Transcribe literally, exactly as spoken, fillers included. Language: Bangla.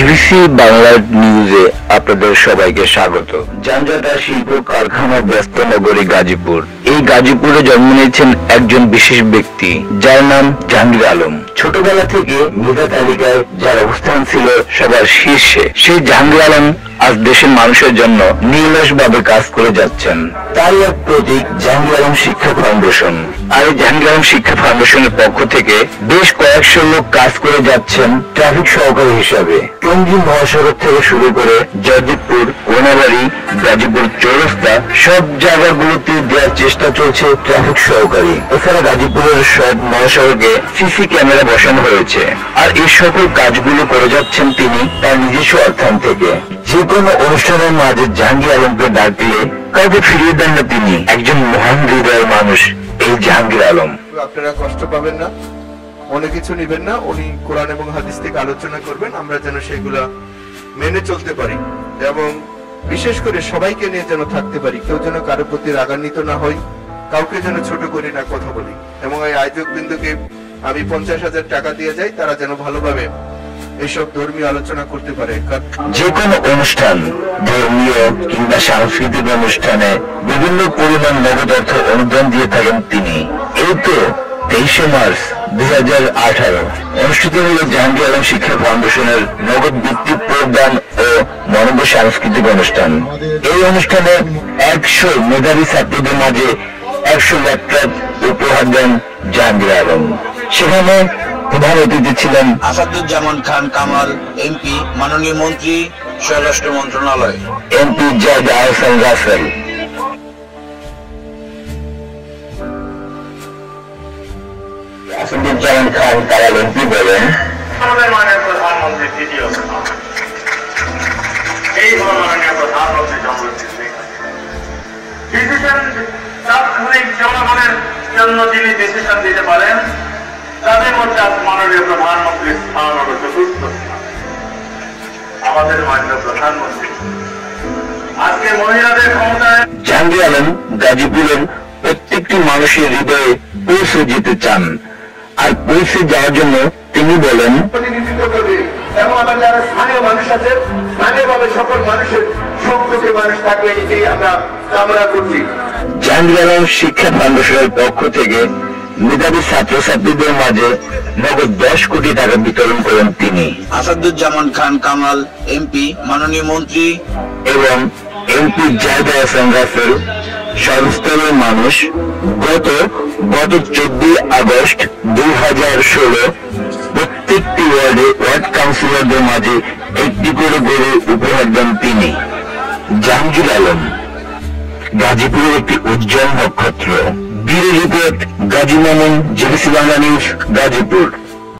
বিবিসি বাংলা নিউজে আপনাদের সবাইকে স্বাগত। যানজট শিল্প কারখানা ব্যস্ত নগরী গাজীপুর। এই গাজীপুরে জন্ম নিয়েছেন একজন বিশেষ ব্যক্তি, যার নাম জাহাঙ্গীর আলম। ছোটবেলা থেকে মেধা তালিকায় যার অবস্থান ছিল সবার শীর্ষে, সেই জাহাঙ্গীর আলম আজ দেশের মানুষের জন্য নির্লসভাবে কাজ করে যাচ্ছেন। তার এক প্রতীক জাহাঙ্গীর আলম শিক্ষা ফাউন্ডেশন। আর এই জাহাঙ্গীর আলম শিক্ষা ফাউন্ডেশনের পক্ষ থেকে বেশ কয়েকশো লোক কাজ করে যাচ্ছেন ট্রাফিক সহকারী হিসাবে। টঙ্গী মহাসড়ক থেকে শুরু করে জয়দেবপুর, কোনাবাড়ি, গাজীপুর চৌরাস্তা সব জায়গাগুলোতে দেওয়ার চেষ্টা চলছে ট্রাফিক সহকারী। এছাড়া গাজীপুরের সব মহাসড়কে সিসি ক্যামেরা বসানো হয়েছে। আর এই সকল কাজগুলো করে যাচ্ছেন তিনি তার নিজস্ব অর্থায়ন থেকে। যে কোনো অনুষ্ঠানের মাঝে জাহাঙ্গীর আলমকে ডাকলে কাউকে ফিরিয়ে দেন না তিনি। একজন মহান হৃদয়ের মানুষ এই জাহাঙ্গীর আলম। আপনারা কষ্ট পাবেন না, অনেক কিছু নিবেন না। উনি কোরআন এবং হাদিস থেকে আলোচনা করবেন, আমরা যেন সেগুলা মেনে চলতে পারি এবং বিশেষ করে সবাইকে নিয়ে যেন থাকতে পারি। কেউ যেন কারো প্রতি রাগান্বিত না হই, কাউকে যেন ছোট করে না কথা বলি। এবং এই আয়োজক বিন্দুকে আমি পঞ্চাশ হাজার টাকা দিয়ে যাই, তারা যেন ভালোভাবে এসব ধর্মীয় আলোচনা করতে পারে। যে কোনো অনুষ্ঠান, ধর্মীয় কিংবা সাংস্কৃতিক অনুষ্ঠানে বিভিন্ন পরিমাণ নগদ অর্থ অনুদান দিয়ে থাকেন তিনি। এই তো তেইশে মার্চ দুই হাজার আঠারো অনুষ্ঠিত হল জাহাঙ্গীর আলম শিক্ষা ফাউন্ডেশনের নগদ ভিত্তিক প্রদান ও মনোজ্ঞ সাংস্কৃতিক অনুষ্ঠান। এই অনুষ্ঠানে একশো মেধাবী ছাত্রদের মাঝে একশো ল্যাপটপ উপহার দেন জাহাঙ্গীর আলম। সেখানে প্রধান অতিথি ছিলেন আসাদুজ্জামান খান কামাল, এমপি, মাননীয় মন্ত্রী, স্বরাষ্ট্র মন্ত্রণালয়, এমপি জায়েদ আহসান রাসেল। আসাদুজ্জামান খান কামাল এমপি বলেন, আমাদের মাননীয় প্রধানমন্ত্রী দ্বিতীয় এই হল মাননীয় প্রধানমন্ত্রী ডিসিশন তাৎক্ষণিক জনগণের জন্য যিনি ডিসিশন দিতে পারেন, তাদের মধ্যে মাননীয় প্রধানমন্ত্রীর স্থান হল চতুর্থ স্থান। আমাদের মাননীয় প্রধানমন্ত্রী আজকে মহিলাদের ক্ষমতায়। জাহাঙ্গীর আলম গাজীপুরের প্রত্যেকটি মানুষের হৃদয়ে পৌঁছে যেতে চান। আর পৌঁছে যাওয়ার জন্য তিনি বলেন, প্রতিনিধিত্ব করবে এবং আমার যারা স্থানীয় মানুষ আছে, স্থানীয়ভাবে সকল মানুষের সুখে মানুষ থাকবে, এটাই আমরা কামনা করছি। জাহাঙ্গীর আলম শিক্ষা ফাউন্ডেশনের পক্ষ থেকে মেধাবী ছাত্রছাত্রীদের মাঝে নগদ দশ কোটি টাকা বিতরণ করেন তিনি। আসাদুজ্জামান খান কামাল, এমপি, মাননীয় মন্ত্রী এবং এমপি জায়েদ আহসান রাসেল সর্বস্তরের মানুষ গত গত চোদ্দই আগস্ট দুই হাজার ষোলো প্রত্যেকটি ওয়ার্ডে ওয়ার্ড কাউন্সিলরদের মাঝে একটি করে গরু উপহার দেন তিনি। জাহাঙ্গীর আলম গাজীপুরের একটি উজ্জ্বল নক্ষত্র। Bureau report, Gazi Mamun, BBC Bangla news, Gazipur.